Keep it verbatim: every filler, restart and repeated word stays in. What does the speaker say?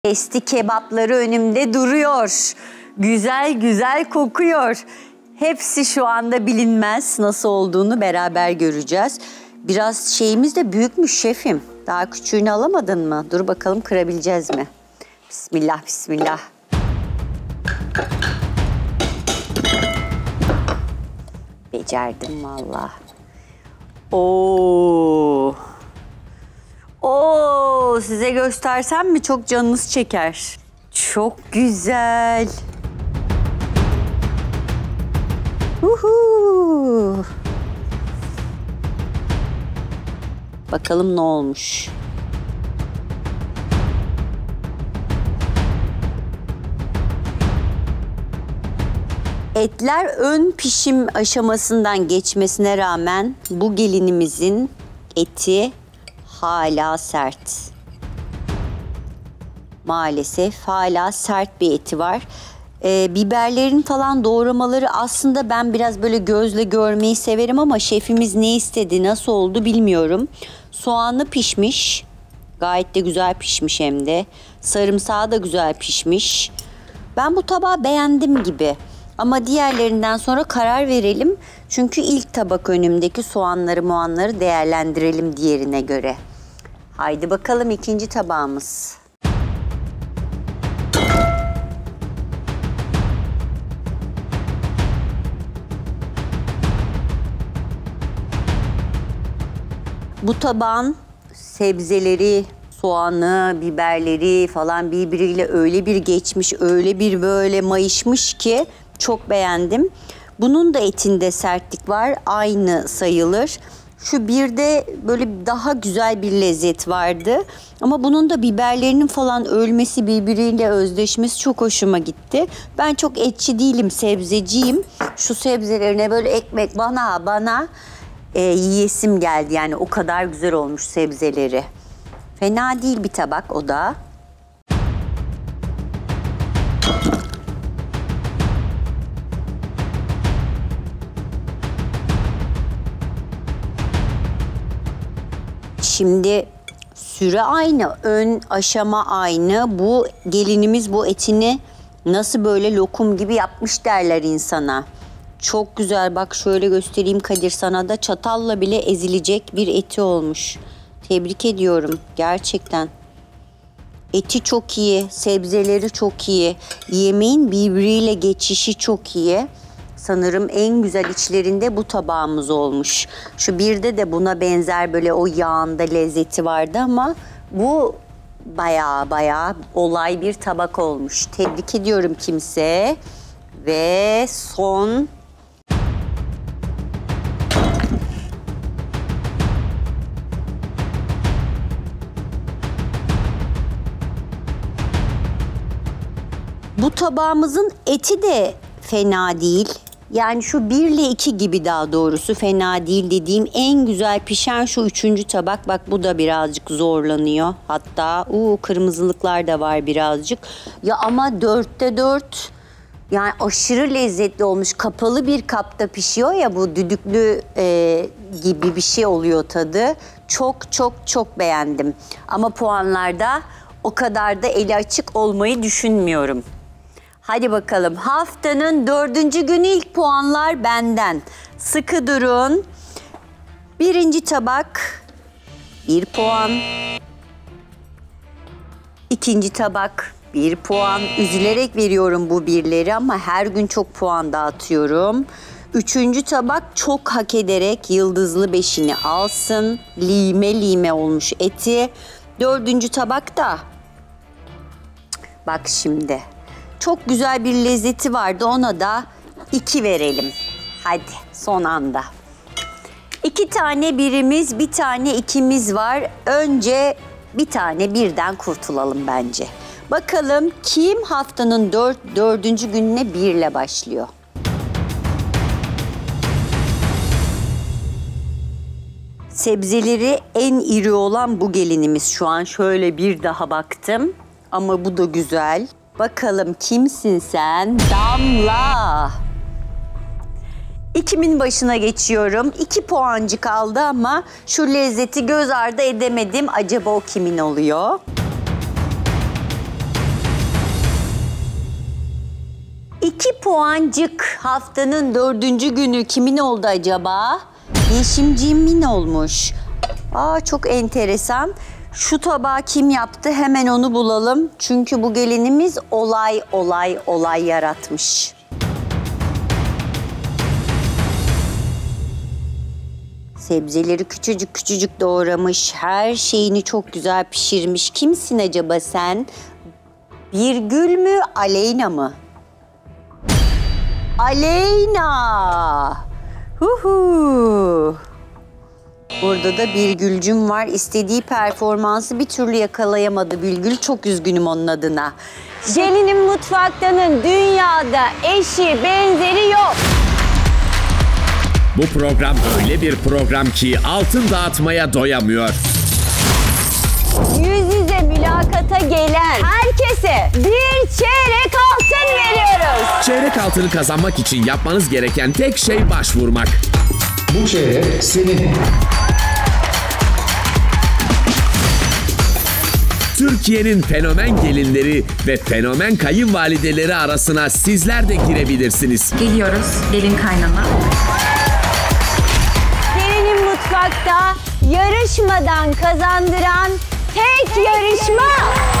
Testi kebapları önümde duruyor. Güzel güzel kokuyor. Hepsi şu anda bilinmez. Nasıl olduğunu beraber göreceğiz. Biraz şeyimiz de büyükmüş şefim. Daha küçüğünü alamadın mı? Dur bakalım kırabileceğiz mi? Bismillah, bismillah. Becerdim vallahi. Oo. Oo, size göstersem mi çok canınız çeker. Çok güzel. Uhu. Bakalım ne olmuş. Etler ön pişim aşamasından geçmesine rağmen bu gelinimizin eti hala sert. Maalesef hala sert bir eti var. Ee, biberlerin falan doğramaları aslında ben biraz böyle gözle görmeyi severim ama şefimiz ne istedi, nasıl oldu bilmiyorum. Soğanı pişmiş. Gayet de güzel pişmiş hem de. Sarımsağı da güzel pişmiş. Ben bu tabağı beğendim gibi. Ama diğerlerinden sonra karar verelim. Çünkü ilk tabak önümdeki soğanları muanları değerlendirelim diğerine göre. Haydi bakalım ikinci tabağımız. Bu tabağın sebzeleri, soğanı, biberleri falan birbiriyle öyle bir geçmiş, öyle bir böyle mayışmış ki çok beğendim. Bunun da etinde sertlik var, aynı sayılır. Şu bir de böyle daha güzel bir lezzet vardı. Ama bunun da biberlerinin falan ölmesi, birbiriyle özleşmesi çok hoşuma gitti. Ben çok etçi değilim, sebzeciyim. Şu sebzelerine böyle ekmek bana bana e, yiyesim geldi. Yani o kadar güzel olmuş sebzeleri. Fena değil bir tabak o da. Şimdi süre aynı, ön aşama aynı. Bu gelinimiz bu etini nasıl böyle lokum gibi yapmış derler insana. Çok güzel, bak şöyle göstereyim Kadir sana da, çatalla bile ezilecek bir eti olmuş. Tebrik ediyorum gerçekten. Eti çok iyi, sebzeleri çok iyi, yemeğin birbiriyle geçişi çok iyi. Sanırım en güzel içlerinde bu tabağımız olmuş. Şu birde de buna benzer böyle o yağında lezzeti vardı ama bu bayağı bayağı olay bir tabak olmuş. Tebrik ediyorum kimse. Ve son... Bu tabağımızın eti de fena değil. Yani şu bir ile iki gibi, daha doğrusu fena değil dediğim en güzel pişen şu üçüncü tabak. Bak bu da birazcık zorlanıyor. Hatta uu, kırmızılıklar da var birazcık. Ya ama dörtte dört. Yani aşırı lezzetli olmuş. Kapalı bir kapta pişiyor ya, bu düdüklü e, gibi bir şey oluyor tadı. Çok çok çok beğendim. Ama puanlarda o kadar da eli açık olmayı düşünmüyorum. Hadi bakalım, haftanın dördüncü günü ilk puanlar benden. Sıkı durun. Birinci tabak bir puan. İkinci tabak bir puan. Üzülerek veriyorum bu birleri ama her gün çok puan dağıtıyorum. Üçüncü tabak çok hak ederek yıldızlı beşini alsın. Lime lime olmuş eti. Dördüncü tabak da bak şimdi. Çok güzel bir lezzeti vardı, ona da iki verelim. Hadi son anda. İki tane birimiz, bir tane ikimiz var. Önce bir tane birden kurtulalım bence. Bakalım kim haftanın dört, dördüncü gününe birle başlıyor? Sebzeleri en iri olan bu gelinimiz şu an. Şöyle bir daha baktım ama bu da güzel. Bakalım kimsin sen? Damla. İkimin başına geçiyorum. İki puancık kaldı ama şu lezzeti göz ardı edemedim. Acaba o kimin oluyor? İki puancık haftanın dördüncü günü kimin oldu acaba? Yeşimciğimin olmuş. Aa, çok enteresan. Şu tabağı kim yaptı? Hemen onu bulalım. Çünkü bu gelinimiz olay olay olay yaratmış. Sebzeleri küçücük küçücük doğramış. Her şeyini çok güzel pişirmiş. Kimsin acaba sen? Birgül mü, Aleyna mı? Aleyna! Huhu! Burada da Birgül'cüm var. İstediği performansı bir türlü yakalayamadı Birgül. Çok üzgünüm onun adına. Gelinin mutfaktanın dünyada eşi benzeri yok. Bu program öyle bir program ki altın dağıtmaya doyamıyor. Yüz yüze mülakata gelen herkese bir çeyrek altın veriyoruz. Çeyrek altını kazanmak için yapmanız gereken tek şey başvurmak. Bu çeyrek senin. Türkiye'nin fenomen gelinleri ve fenomen kayınvalideleri arasına sizler de girebilirsiniz. Geliyoruz gelin kaynana. Gelinin mutfakta yarışmadan kazandıran tek yarışma.